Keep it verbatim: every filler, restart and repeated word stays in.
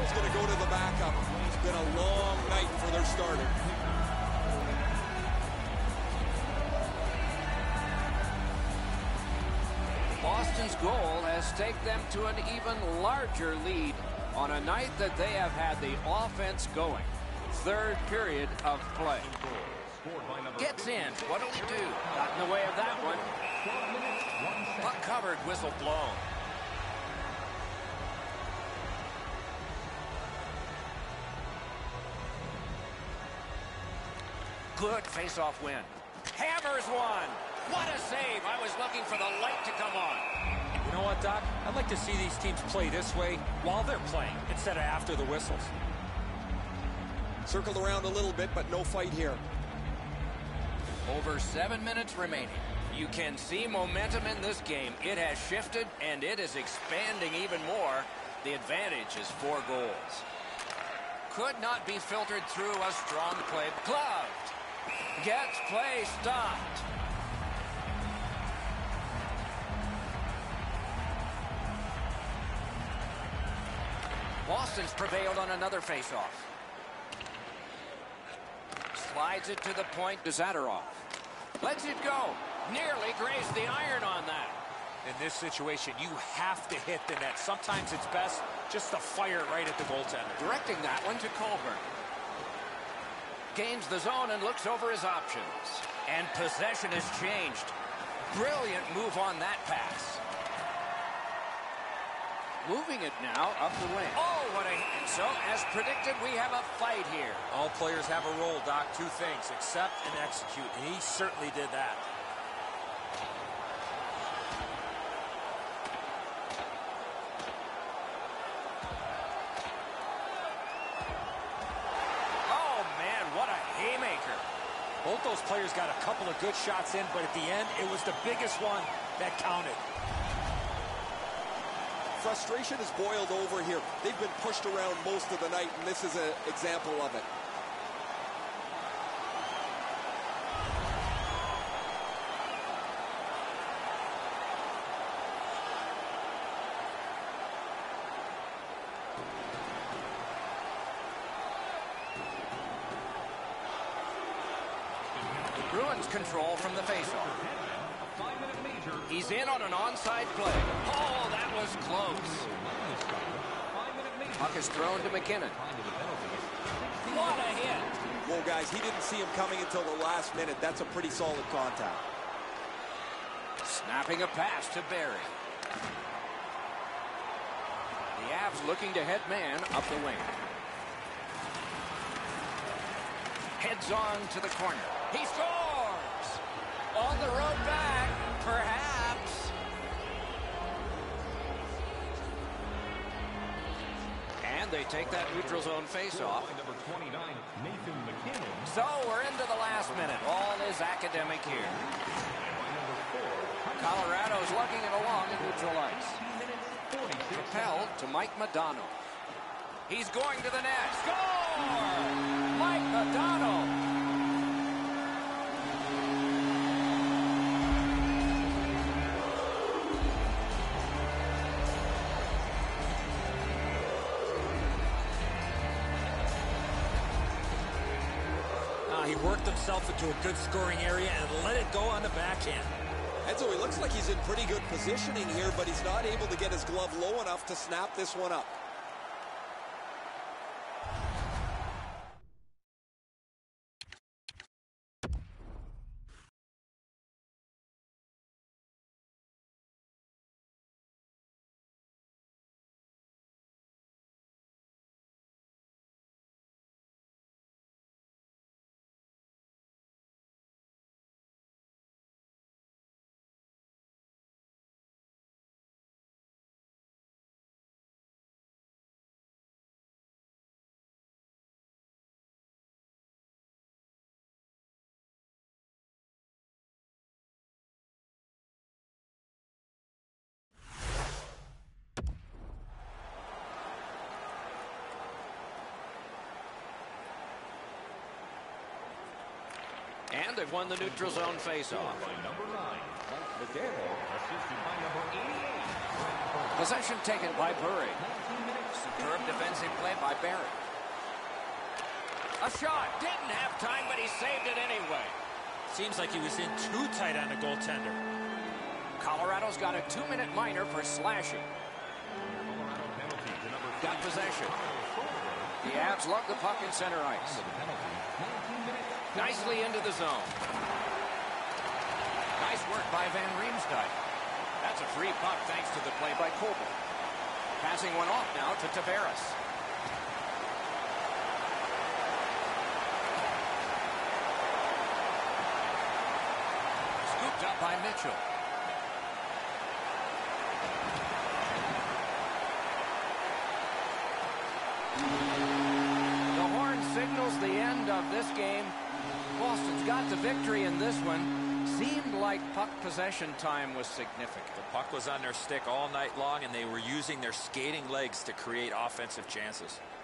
Toronto's going to go to the backup. It's been a long night for their starter. Boston's goal has taken them to an even larger lead on a night that they have had the offense going. Third period of play. Gets in. What'll he do? Not in the way of that one. Puck covered, whistle blown. Good face-off win. Hammers one. What a save. I was looking for the light to come on. You know what, Doc? I'd like to see these teams play this way while they're playing instead of after the whistles. Circled around a little bit, but no fight here. Over seven minutes remaining. You can see momentum in this game. It has shifted, and it is expanding even more. The advantage is four goals. Could not be filtered through a strong play. Gloved. Gets play stopped. Boston's prevailed on another faceoff. Slides it to the point to Zadorov. Lets it go. Nearly grazed the iron on that. In this situation, you have to hit the net. Sometimes it's best just to fire it right at the goaltender. Directing that one to Colburn. Gains the zone and looks over his options. And possession has changed. Brilliant move on that pass. Moving it now up the wing. Oh, what a hit. So, as predicted, we have a fight here. All players have a role, Doc. Two things, accept and execute. And he certainly did that. Oh, man, what a haymaker. Both those players got a couple of good shots in, but at the end, it was the biggest one that counted. Frustration has boiled over here. They've been pushed around most of the night, and this is an example of it. Bruins control from the faceoff. He's in on an onside play. Oh, that was close. Puck is thrown to McKinnon. What a hit. Well, guys, he didn't see him coming until the last minute. That's a pretty solid contact. Snapping a pass to Barry. The Avs looking to head man up the wing. Heads on to the corner. He scores! On the road back, perhaps. And they take that neutral zone face-off. So we're into the last minute. All is academic here. Colorado's lugging it along in neutral ice. Propelled to Mike Modano. He's going to the net. Score! Mike Modano. He worked himself into a good scoring area and let it go on the backhand. Enzo, he looks like he's in pretty good positioning here, but he's not able to get his glove low enough to snap this one up. And they've won the neutral zone faceoff. Possession taken by Burry. Superb defensive play by Barry. A shot. Didn't have time, but he saved it anyway. Seems like he was in too tight on the goaltender. Colorado's got a two-minute minor for slashing. Got possession. The Avs lug the puck in center ice. Nicely into the zone. Nice work by Van Riemsdyk. That's a free puck thanks to the play by Colby. Passing one off now to Tavares. Scooped up by Mitchell. The horn signals the end of this game. Boston's got the victory in this one. Seemed like puck possession time was significant. The puck was on their stick all night long, and they were using their skating legs to create offensive chances.